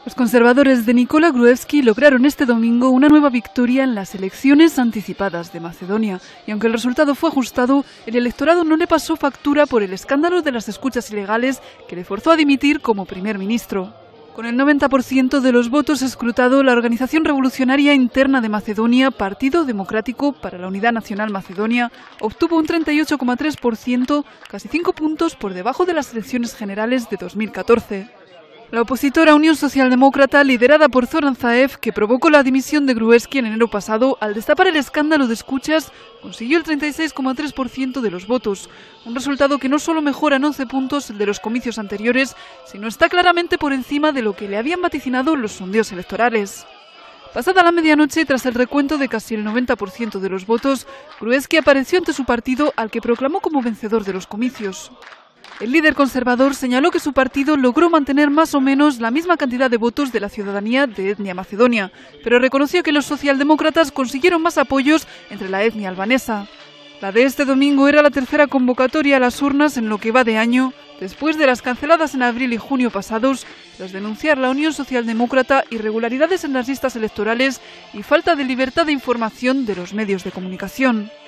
Los conservadores de Nikola Gruevski lograron este domingo una nueva victoria en las elecciones anticipadas de Macedonia. Y aunque el resultado fue ajustado, el electorado no le pasó factura por el escándalo de las escuchas ilegales que le forzó a dimitir como primer ministro. Con el 90% de los votos escrutado, la Organización Revolucionaria Interna de Macedonia, Partido Democrático para la Unidad Nacional Macedonia, obtuvo un 38,3%, casi 5 puntos por debajo de las elecciones generales de 2014. La opositora Unión Socialdemócrata, liderada por Zoran Zaev, que provocó la dimisión de Gruevski en enero pasado al destapar el escándalo de escuchas, consiguió el 36,3% de los votos, un resultado que no solo mejora en 11 puntos el de los comicios anteriores, sino está claramente por encima de lo que le habían vaticinado los sondeos electorales. Pasada la medianoche, tras el recuento de casi el 90% de los votos, Gruevski apareció ante su partido, al que proclamó como vencedor de los comicios. El líder conservador señaló que su partido logró mantener más o menos la misma cantidad de votos de la ciudadanía de etnia macedonia, pero reconoció que los socialdemócratas consiguieron más apoyos entre la etnia albanesa. La de este domingo era la tercera convocatoria a las urnas en lo que va de año, después de las canceladas en abril y junio pasados, tras denunciar la Unión Socialdemócrata irregularidades en las listas electorales y falta de libertad de información de los medios de comunicación.